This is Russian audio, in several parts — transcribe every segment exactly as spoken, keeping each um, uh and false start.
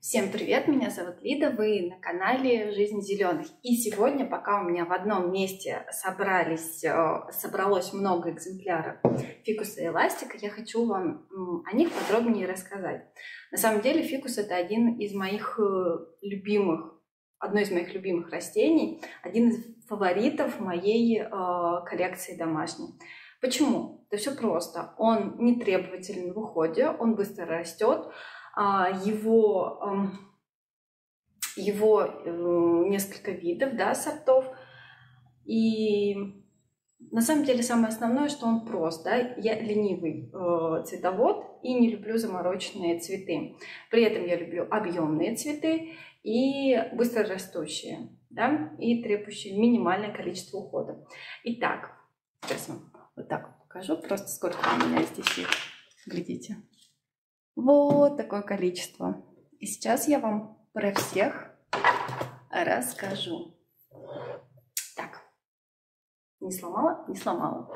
Всем привет, меня зовут Лида, вы на канале «Жизнь зеленых». И сегодня, пока у меня в одном месте собрались, собралось много экземпляров фикуса эластика, я хочу вам о них подробнее рассказать. На самом деле фикус — это один из моих любимых, одно из моих любимых растений, один из фаворитов моей коллекции домашней. Почему? Это все просто. Он не требователен в уходе, он быстро растет. Его, его несколько видов, да, сортов. И на самом деле самое основное, что он прост. Да? Я ленивый э, цветовод и не люблю замороченные цветы. При этом я люблю объемные цветы и быстрорастущие, да? И требующие минимальное количество ухода. Итак, сейчас вам вот так покажу, просто сколько у меня здесь их. Глядите. Вот такое количество. И сейчас я вам про всех расскажу. Так, не сломала? Не сломала.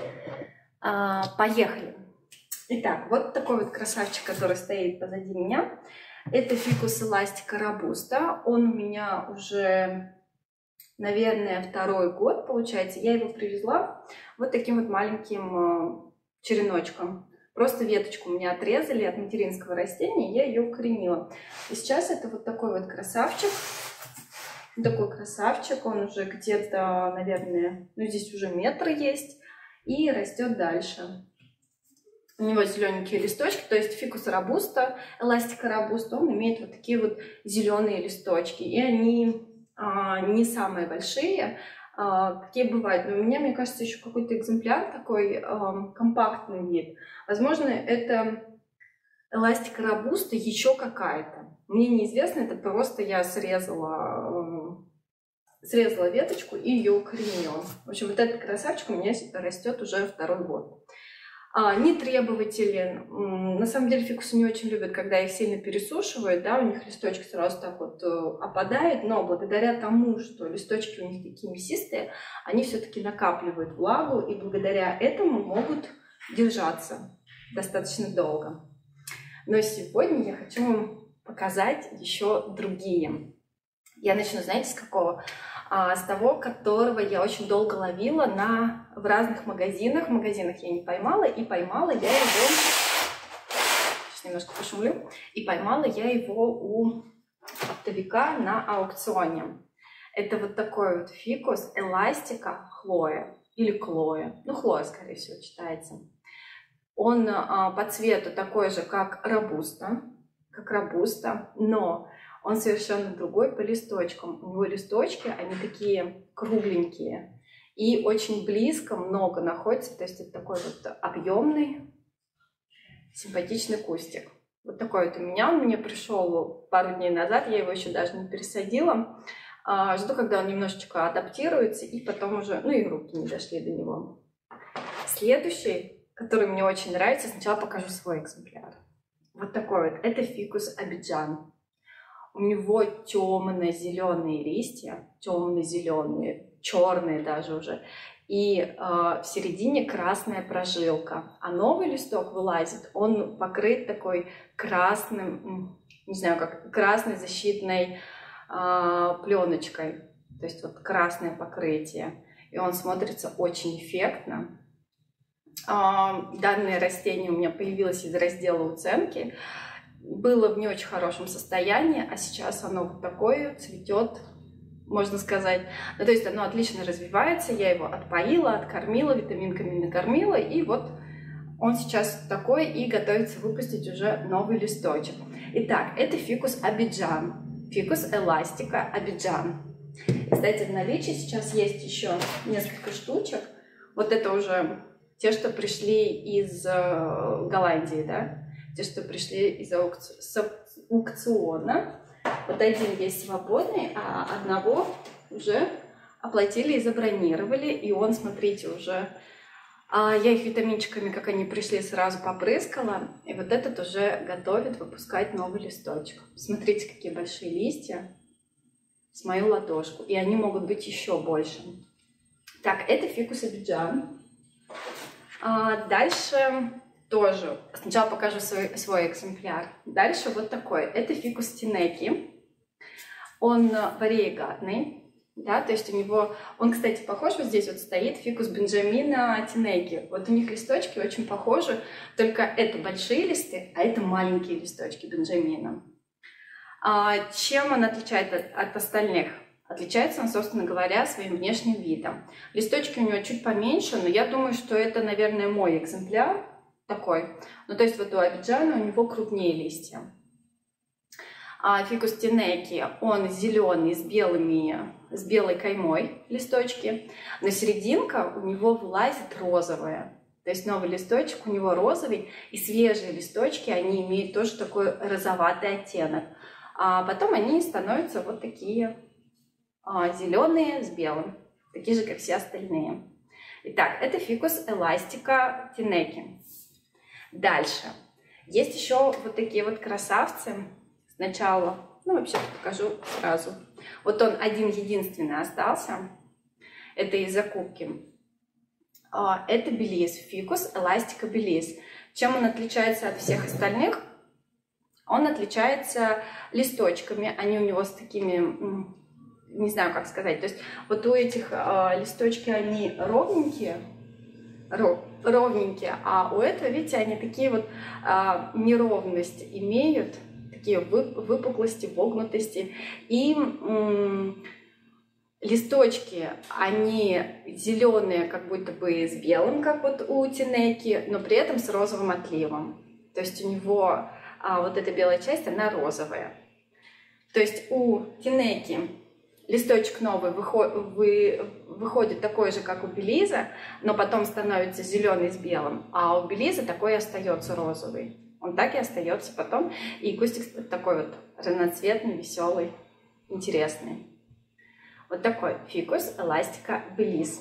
А, поехали. Итак, вот такой вот красавчик, который стоит позади меня. Это фикус эластика робуста. Он у меня уже, наверное, второй год, получается. Я его привезла вот таким вот маленьким череночком. Просто веточку у меня отрезали от материнского растения, я ее укоренила. И сейчас это вот такой вот красавчик. Такой красавчик, он уже где-то, наверное, ну здесь уже метр есть. И растет дальше. У него зелененькие листочки, то есть фикус робуста, эластика робуста, он имеет вот такие вот зеленые листочки. И они а, не самые большие, какие бывают. Но у меня, мне кажется, еще какой-то экземпляр такой э, компактный вид. Возможно, это эластика робуста еще какая-то. Мне неизвестно, это просто я срезала, э, срезала веточку и ее укоренила. В общем, вот этот красавчик у меня растет уже второй год. А, не требователен. На самом деле фикусы не очень любят, когда их сильно пересушивают, да, у них листочки сразу так вот опадают, но благодаря тому, что листочки у них такие мясистые, они все-таки накапливают влагу и благодаря этому могут держаться достаточно долго. Но сегодня я хочу вам показать еще другие. Я начну, знаете, с какого? А, с того, которого я очень долго ловила на, в разных магазинах. В магазинах я не поймала, и поймала я его... Сейчас немножко пошумлю. И поймала я его у оптовика на аукционе. Это вот такой вот фикус эластика Хлоя. Или Клоя. Ну, Хлоя, скорее всего, читается. Он а, по цвету такой же, как робуста. Как робуста, но... Он совершенно другой по листочкам. У него листочки, они такие кругленькие. И очень близко, много находится. То есть это такой вот объемный, симпатичный кустик. Вот такой вот у меня. Он мне пришел пару дней назад. Я его еще даже не пересадила. Жду, когда он немножечко адаптируется. И потом уже, ну и руки не дошли до него. Следующий, который мне очень нравится, сначала покажу свой экземпляр. Вот такой вот. Это фикус Абиджан. У него темно-зеленые листья, темно-зеленые, черные даже уже. И э, в середине красная прожилка. А новый листок вылазит, он покрыт такой красным, не знаю как, красной защитной э, пленочкой. То есть вот красное покрытие. И он смотрится очень эффектно. Э, данное растение у меня появилось из раздела уценки. Было в не очень хорошем состоянии, а сейчас оно вот такое, цветет, можно сказать. Ну, то есть оно отлично развивается, я его отпоила, откормила, витаминками накормила, и вот он сейчас такой и готовится выпустить уже новый листочек. Итак, это фикус Абиджан, фикус эластика Абиджан. Кстати, в наличии сейчас есть еще несколько штучек. Вот это уже те, что пришли из Голландии, да? Те, что пришли из аукциона. Вот один есть свободный, а одного уже оплатили и забронировали. И он, смотрите, уже... А я их витаминчиками, как они пришли, сразу попрыскала. И вот этот уже готовит выпускать новый листочек. Смотрите, какие большие листья с мою ладошку. И они могут быть еще больше. Так, это фикус Абиджан. А дальше... тоже. Сначала покажу свой, свой экземпляр. Дальше вот такой. Это фикус Тинеки. Он вариегатный, да, то есть у него, он, кстати, похож, вот здесь вот стоит фикус Бенджамина Тинеки. Вот у них листочки очень похожи, только это большие листы, а это маленькие листочки Бенджамина. А чем он отличается от, от остальных? Отличается он, собственно говоря, своим внешним видом. Листочки у него чуть поменьше, но я думаю, что это, наверное, мой экземпляр такой. Ну, то есть вот у Абиджана у него крупнее листья. А фикус Тинеки, он зеленый с белыми, с белой каймой листочки, но серединка у него вылазит розовая. То есть новый листочек у него розовый, и свежие листочки, они имеют тоже такой розоватый оттенок. А потом они становятся вот такие а, зеленые с белым, такие же, как все остальные. Итак, это фикус эластика Тинеки. Дальше. Есть еще вот такие вот красавцы. Сначала, ну вообще покажу сразу. Вот он один-единственный остался. Это из закупки. Это Белиз, фикус эластика Белиз. Чем он отличается от всех остальных? Он отличается листочками. Они у него с такими, не знаю, как сказать. То есть вот у этих листочки, они ровненькие, ровненькие, а у этого, видите, они такие вот неровности имеют. Такие выпуклости, вогнутости. И м, листочки, они зеленые, как будто бы с белым, как вот у Тинеки, но при этом с розовым отливом. То есть у него а, вот эта белая часть, она розовая. То есть у Тинеки листочек новый выходит, вы, выходит такой же, как у Белиза, но потом становится зеленый с белым, а у Белиза такой остается розовый. Он так и остается потом. И кустик такой вот разноцветный, веселый, интересный. Вот такой фикус эластика Белиз.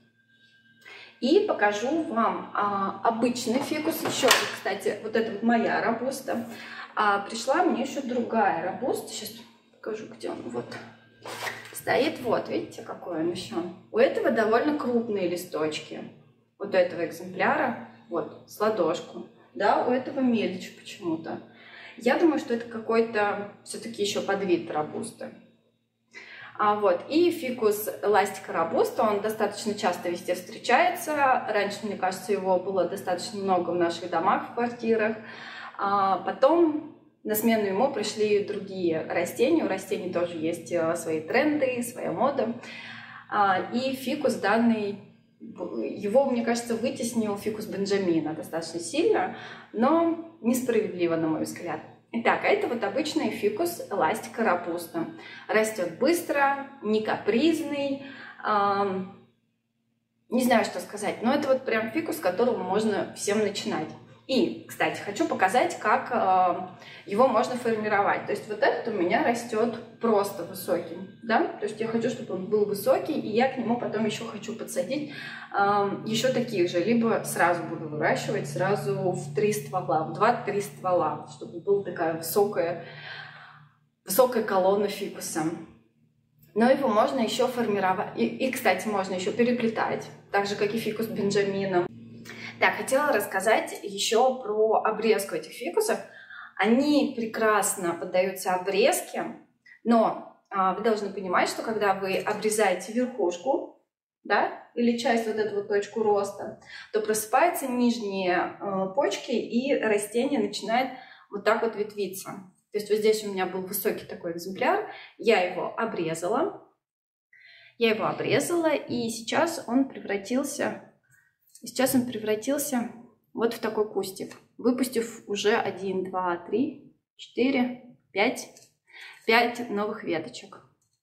И покажу вам а, обычный фикус. Еще, кстати, вот это вот моя робуста. А пришла мне еще другая робуста. Сейчас покажу, где он. Вот. Стоит вот, видите, какой он еще. У этого довольно крупные листочки. Вот у этого экземпляра. Вот, с ладошку. Да, у этого мельче почему-то. Я думаю, что это какой-то все-таки еще подвид робусты. А, вот. И фикус эластика робуста, он достаточно часто везде встречается. Раньше, мне кажется, его было достаточно много в наших домах, в квартирах. А потом на смену ему пришли другие растения. У растений тоже есть свои тренды, своя мода. А, и фикус данный... Его, мне кажется, вытеснил фикус Бенджамина достаточно сильно, но несправедливо, на мой взгляд. Итак, это вот обычный фикус эластика робуста. Растет быстро, не капризный, э, не знаю, что сказать, но это вот прям фикус, с которого можно всем начинать. И, кстати, хочу показать, как э, его можно формировать. То есть вот этот у меня растет просто высоким, да? То есть я хочу, чтобы он был высокий, и я к нему потом еще хочу подсадить э, еще таких же. Либо сразу буду выращивать сразу в три ствола, в два-три ствола, чтобы была такая высокая, высокая колонна фикуса. Но его можно еще формировать. И, и, кстати, можно еще переплетать, так же, как и фикус Бенджамина. Так, хотела рассказать еще про обрезку этих фикусов. Они прекрасно поддаются обрезке, но а, вы должны понимать, что когда вы обрезаете верхушку, да, или часть, вот эту вот точку роста, то просыпаются нижние э, почки, и растение начинает вот так вот ветвиться. То есть вот здесь у меня был высокий такой экземпляр, я его обрезала, я его обрезала, и сейчас он превратился... Сейчас он превратился вот в такой кустик, выпустив уже один, два, три, четыре, пять, пять новых веточек.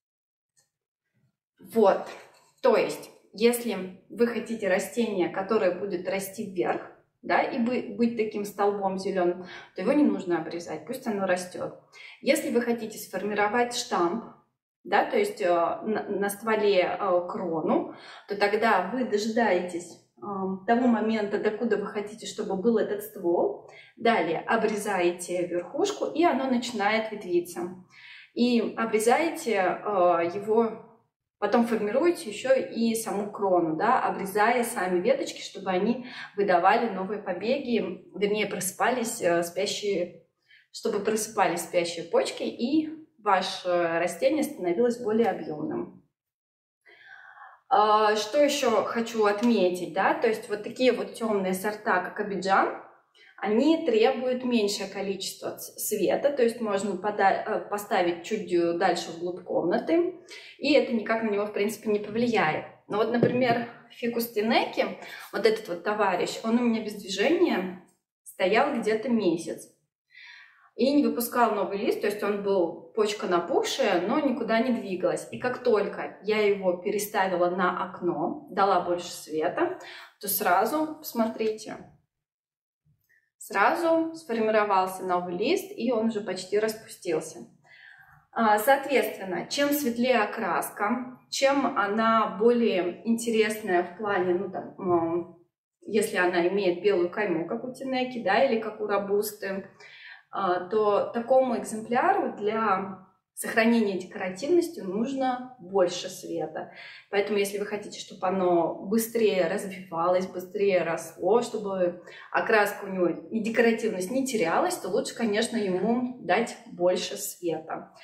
Вот, то есть, если вы хотите растение, которое будет расти вверх, да, и быть таким столбом зеленым, то его не нужно обрезать, пусть оно растет. Если вы хотите сформировать штамп, да, то есть на, на стволе крону, то тогда вы дожидаетесь того момента, докуда вы хотите, чтобы был этот ствол. Далее обрезаете верхушку, и оно начинает ветвиться. И обрезаете его Потом формируете еще и саму крону, да, обрезая сами веточки, чтобы они выдавали новые побеги, вернее, просыпались спящие, чтобы просыпались спящие почки, и ваше растение становилось более объемным. Что еще хочу отметить, да, то есть вот такие вот темные сорта, как Абиджан, они требуют меньшее количество света, то есть можно поставить чуть дальше вглубь комнаты, и это никак на него, в принципе, не повлияет. Но вот, например, фикус Тенеки, вот этот вот товарищ, он у меня без движения стоял где-то месяц и не выпускал новый лист, то есть он был почка напухшая, но никуда не двигалась. И как только я его переставила на окно, дала больше света, то сразу, посмотрите, сразу сформировался новый лист, и он уже почти распустился. Соответственно, чем светлее окраска, чем она более интересная в плане, ну там, если она имеет белую кайму, как у Тенеки, да, или как у Робусты, то такому экземпляру для сохранения декоративности нужно больше света. Поэтому, если вы хотите, чтобы оно быстрее развивалось, быстрее росло, чтобы окраска у него и декоративность не терялась, то лучше, конечно, ему дать больше света.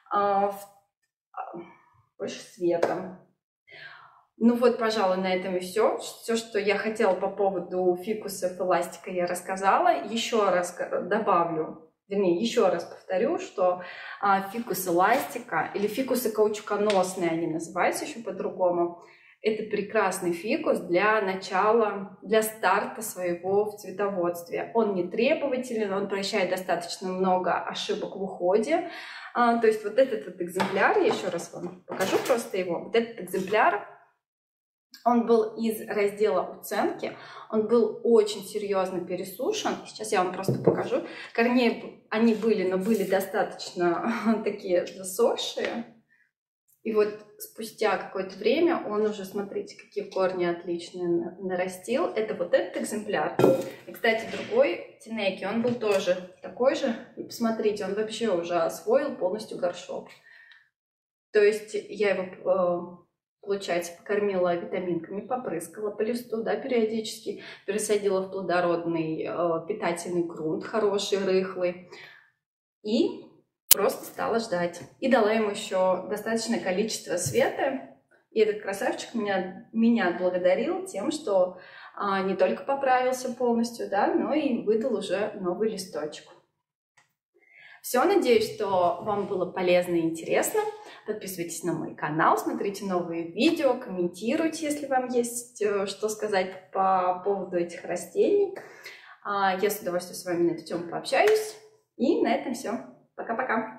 Больше света. Ну вот, пожалуй, на этом и все. Все, что я хотела по поводу фикусов эластика, я рассказала. Еще раз добавлю, вернее, еще раз повторю, что а, фикус эластика или фикусы каучуконосные, они называются еще по-другому, это прекрасный фикус для начала, для старта своего в цветоводстве. Он не требователен, он прощает достаточно много ошибок в уходе. А, то есть вот этот вот экземпляр, я еще раз вам покажу просто его, вот этот экземпляр, он был из раздела уценки, он был очень серьезно пересушен. Сейчас я вам просто покажу. Корней они были, но были достаточно такие засохшие. И вот спустя какое-то время он уже, смотрите, какие корни отличные нарастил. Это вот этот экземпляр. И, кстати, другой Тенеки, он был тоже такой же. И посмотрите, он вообще уже освоил полностью горшок. То есть я его... Получается, покормила витаминками, попрыскала по листу, да, периодически, пересадила в плодородный э, питательный грунт, хороший, рыхлый, и просто стала ждать. И дала ему еще достаточное количество света, и этот красавчик меня, меня отблагодарил тем, что э, не только поправился полностью, да, но и выдал уже новый листочек. Все, надеюсь, что вам было полезно и интересно. Подписывайтесь на мой канал, смотрите новые видео, комментируйте, если вам есть что сказать по поводу этих растений. Я с удовольствием с вами на эту тему пообщаюсь. И на этом все. Пока-пока.